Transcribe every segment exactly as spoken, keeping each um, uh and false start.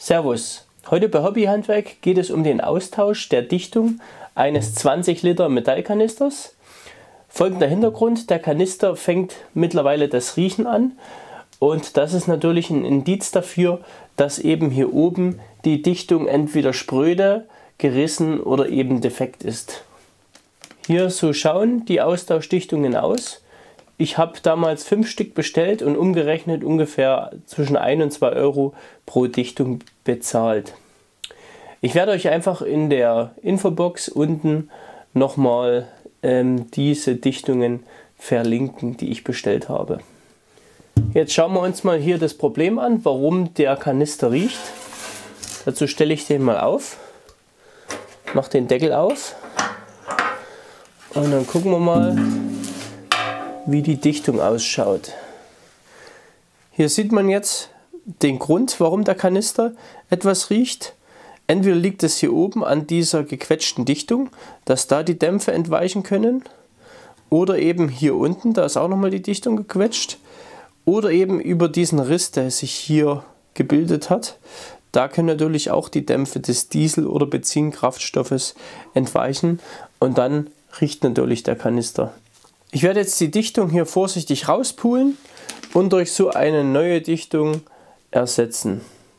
Servus! Heute bei Hobbyhandwerk geht es um den Austausch der Dichtung eines zwanzig Liter Metallkanisters. Folgender Hintergrund: Der Kanister fängt mittlerweile das Riechen an und das ist natürlich ein Indiz dafür, dass eben hier oben die Dichtung entweder spröde, gerissen oder eben defekt ist. Hier so schauen die Austauschdichtungen aus. Ich habe damals fünf Stück bestellt und umgerechnet ungefähr zwischen ein und zwei Euro pro Dichtung bezahlt. Ich werde euch einfach in der Infobox unten nochmal ähm, diese Dichtungen verlinken, die ich bestellt habe. Jetzt schauen wir uns mal hier das Problem an, warum der Kanister riecht. Dazu stelle ich den mal auf, mache den Deckel auf und dann gucken wir mal, wie die Dichtung ausschaut. Hier sieht man jetzt den Grund, warum der Kanister etwas riecht. Entweder liegt es hier oben an dieser gequetschten Dichtung, dass da die Dämpfe entweichen können, oder eben hier unten, da ist auch nochmal die Dichtung gequetscht, oder eben über diesen Riss, der sich hier gebildet hat. Da können natürlich auch die Dämpfe des Diesel- oder Benzinkraftstoffes entweichen und dann riecht natürlich der Kanister. Ich werde jetzt die Dichtung hier vorsichtig rauspulen und durch so eine neue Dichtung ersetzen.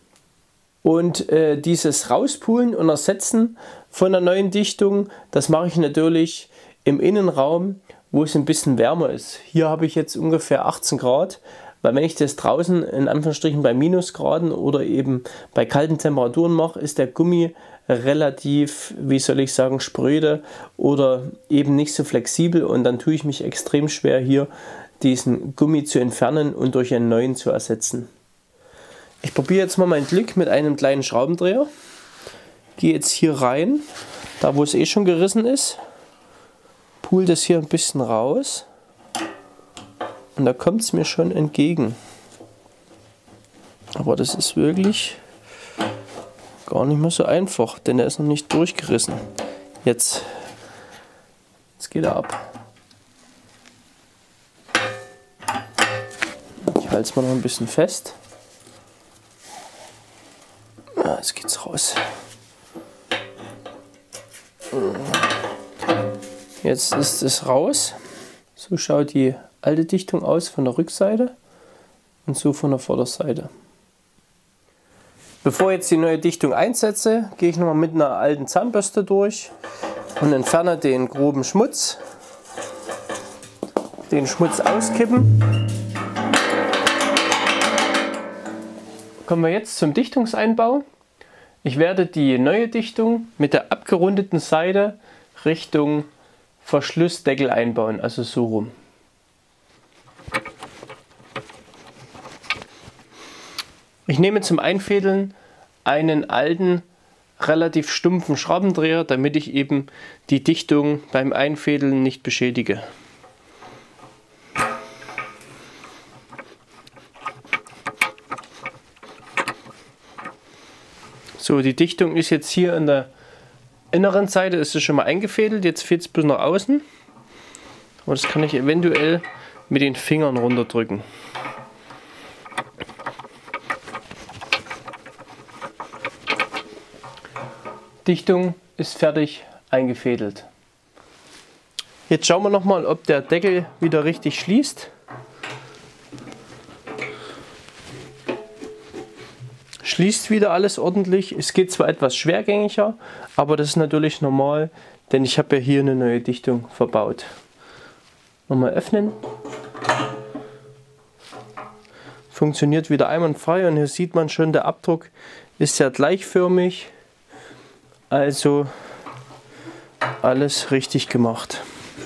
Und äh, dieses Rauspulen und Ersetzen von der neuen Dichtung, das mache ich natürlich im Innenraum, wo es ein bisschen wärmer ist. Hier habe ich jetzt ungefähr achtzehn Grad, weil wenn ich das draußen in Anführungsstrichen bei Minusgraden oder eben bei kalten Temperaturen mache, ist der Gummi relativ, wie soll ich sagen, spröde oder eben nicht so flexibel und dann tue ich mich extrem schwer, hier diesen Gummi zu entfernen und durch einen neuen zu ersetzen. Ich probiere jetzt mal mein Glück mit einem kleinen Schraubendreher. Gehe jetzt hier rein, da wo es eh schon gerissen ist, pule das hier ein bisschen raus und da kommt es mir schon entgegen. Aber das ist wirklich gar nicht mehr so einfach, denn er ist noch nicht durchgerissen. Jetzt, jetzt geht er ab. Ich halte es mal noch ein bisschen fest. Ja, jetzt geht's raus. Jetzt ist es raus. So schaut die alte Dichtung aus von der Rückseite und so von der Vorderseite. Bevor ich jetzt die neue Dichtung einsetze, gehe ich nochmal mit einer alten Zahnbürste durch und entferne den groben Schmutz. Den Schmutz auskippen. Kommen wir jetzt zum Dichtungseinbau. Ich werde die neue Dichtung mit der abgerundeten Seite Richtung Verschlussdeckel einbauen, also so rum. Ich nehme zum Einfädeln einen alten, relativ stumpfen Schraubendreher, damit ich eben die Dichtung beim Einfädeln nicht beschädige. So, die Dichtung ist jetzt hier an der inneren Seite, ist es schon mal eingefädelt, jetzt fehlt es bis nach außen. Aber das kann ich eventuell mit den Fingern runterdrücken. Dichtung ist fertig eingefädelt. Jetzt schauen wir noch mal, ob der Deckel wieder richtig schließt. Schließt wieder alles ordentlich. Es geht zwar etwas schwergängiger, aber das ist natürlich normal, denn ich habe ja hier eine neue Dichtung verbaut. Nochmal öffnen. Funktioniert wieder einwandfrei und hier sieht man schon, der Abdruck ist sehr gleichförmig. Also alles richtig gemacht.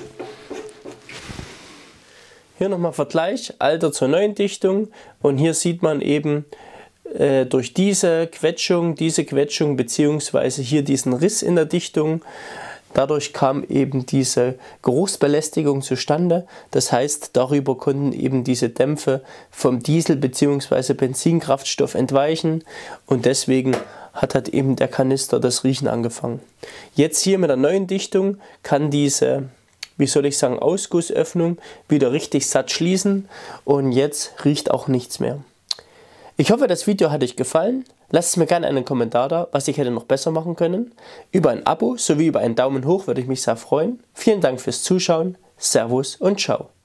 Hier nochmal Vergleich, alter zur neuen Dichtung und hier sieht man eben äh, durch diese Quetschung, diese Quetschung bzw. hier diesen Riss in der Dichtung, dadurch kam eben diese Geruchsbelästigung zustande. Das heißt, darüber konnten eben diese Dämpfe vom Diesel bzw. Benzinkraftstoff entweichen und deswegen hat halt eben der Kanister das Riechen angefangen. Jetzt hier mit der neuen Dichtung kann diese, wie soll ich sagen, Ausgussöffnung wieder richtig satt schließen und jetzt riecht auch nichts mehr. Ich hoffe, das Video hat euch gefallen. Lasst es mir gerne einen Kommentar da, was ich hätte noch besser machen können. Über ein Abo sowie über einen Daumen hoch würde ich mich sehr freuen. Vielen Dank fürs Zuschauen. Servus und ciao.